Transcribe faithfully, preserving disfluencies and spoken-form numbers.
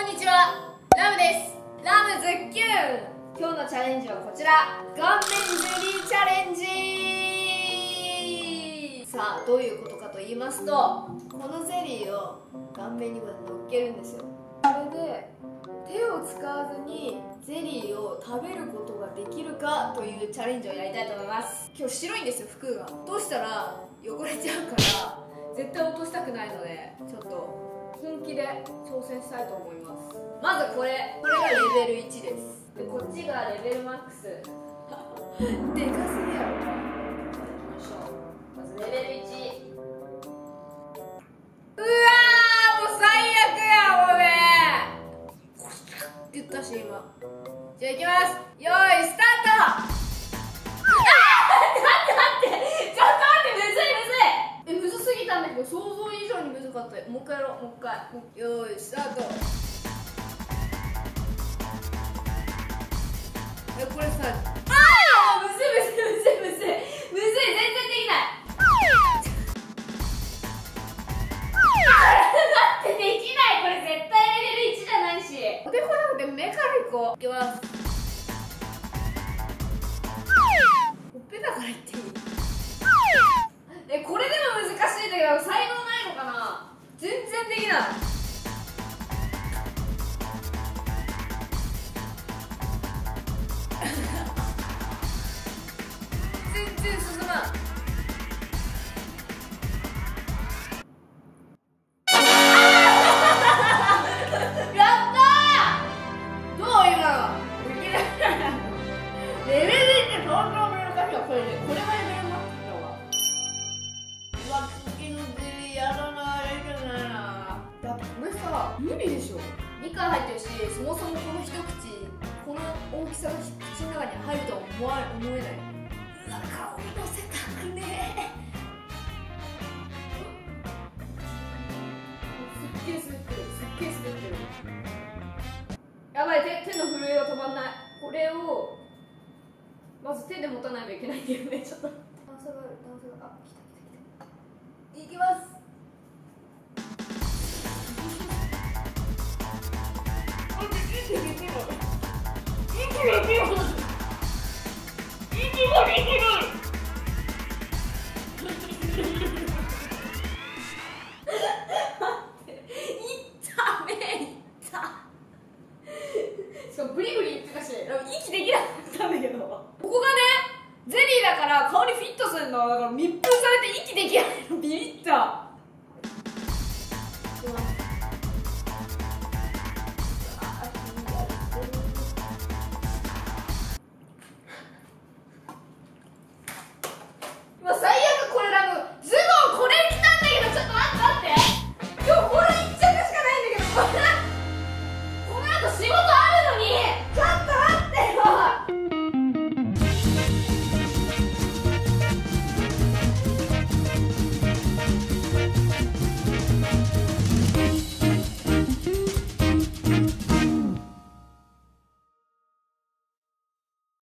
んにちは、ラムです。ラムズッキュン。今日のチャレンジはこちら、顔面ゼリーチャレンジ。さあ、どういうことかと言いますと、このゼリーを顔面にこうやって乗っけるんですよ。これで手を使わずにゼリーを食べることができるかというチャレンジをやりたいと思います。今日白いんですよ、服が。落としたら汚れちゃうから絶対落としたくないので、ちょっと本気で挑戦したいと思います。まずこれこれがレベルいちです。でこっちがレベルマックスでかすぎやろ。これいきましょう。まずレベルいち。うわー、もう最悪やもうねって言ったし今。じゃあいきます。よーいスタート。あー待って待ってちょっと待って、むずいむずい。え、むずすぎたんだけど想像以上にむずかった。もう一回やろう、もう一回。よーいスタート。え、これさ、ああむずいむずいむずいむずいむずい、全然できない。あ待って、できない。これ絶対レベルいちじゃないし。おでこなくて目からいこう。いきます。ほっぺたからいっていい？え、これでも難しいんだけど才能ないのかな。全然できない。全然進まん。やったー。どう今のできない。レベルいち相当難しいわ。これこれがレベルマックスだわ。うわ、次のゼリーやだな。やりたくないな。だってこれさ無理でしょ。みかん入ってるし、そもそもこの一口この大きさが口の中に入るとは思わ思えない。うわ、顔にのせたくねえ。すっげえ滑ってる、すっげえ滑ってる。やばい、手、手の震えが止まんない。これをまず手で持たないといけないんだよね。ちょっと段差がある、段差が、あ、来た来た来た。いきます。息できる。息できる。息ができる。しかもブリブリ言ってたし、息できなかったんだけど、ここがねゼリーだから顔にフィットするのだから密封されて息できないの。ビビった。